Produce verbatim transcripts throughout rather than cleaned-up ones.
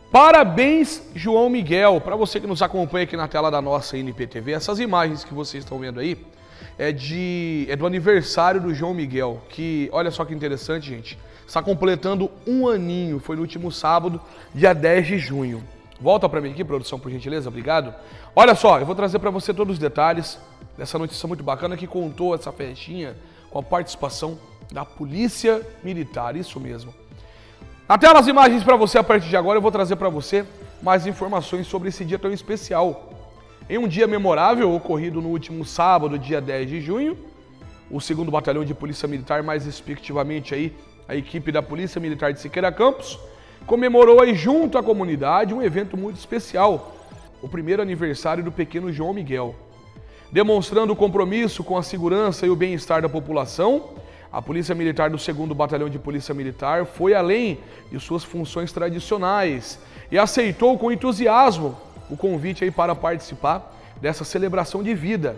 Parabéns, João Miguel. Para você que nos acompanha aqui na tela da nossa N P T V, essas imagens que vocês estão vendo aí é, de, é do aniversário do João Miguel, que, olha só que interessante, gente, está completando um aninho, foi no último sábado, dia dez de junho. Volta para mim aqui, produção, por gentileza, obrigado. Olha só, eu vou trazer para você todos os detalhes dessa notícia muito bacana que contou essa festinha com a participação da Polícia Militar, isso mesmo. Na tela as imagens para você, a partir de agora eu vou trazer para você mais informações sobre esse dia tão especial. Em um dia memorável ocorrido no último sábado, dia dez de junho, o segundo Batalhão de Polícia Militar, mais respectivamente aí a equipe da Polícia Militar de Siqueira Campos, comemorou aí junto à comunidade um evento muito especial, o primeiro aniversário do pequeno João Miguel. Demonstrando o compromisso com a segurança e o bem-estar da população, a Polícia Militar do segundo Batalhão de Polícia Militar foi além de suas funções tradicionais e aceitou com entusiasmo o convite aí para participar dessa celebração de vida.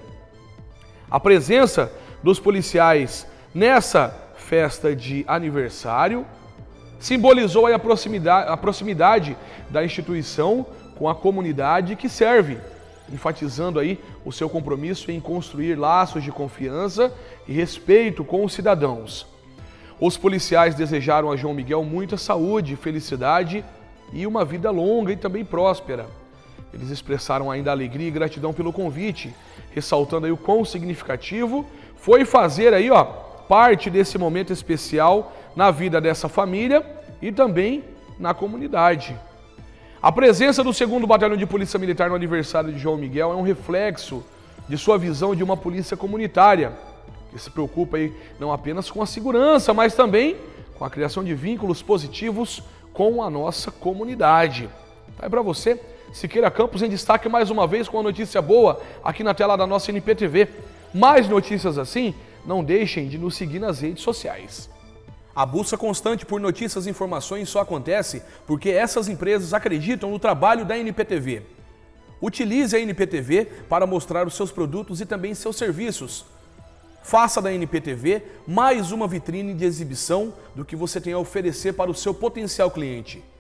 A presença dos policiais nessa festa de aniversário simbolizou aí a proximidade, a proximidade da instituição com a comunidade que serve, enfatizando aí o seu compromisso em construir laços de confiança e respeito com os cidadãos. Os policiais desejaram a João Miguel muita saúde, felicidade e uma vida longa e também próspera. Eles expressaram ainda alegria e gratidão pelo convite, ressaltando aí o quão significativo foi fazer aí, ó, parte desse momento especial na vida dessa família e também na comunidade. A presença do segundo Batalhão de Polícia Militar no aniversário de João Miguel é um reflexo de sua visão de uma polícia comunitária, que se preocupa aí não apenas com a segurança, mas também com a criação de vínculos positivos com a nossa comunidade. Tá aí para você, Siqueira Campos em destaque mais uma vez com uma notícia boa aqui na tela da nossa N P T V. Mais notícias assim, não deixem de nos seguir nas redes sociais. A busca constante por notícias e informações só acontece porque essas empresas acreditam no trabalho da N P T V. Utilize a N P T V para mostrar os seus produtos e também seus serviços. Faça da N P T V mais uma vitrine de exibição do que você tem a oferecer para o seu potencial cliente.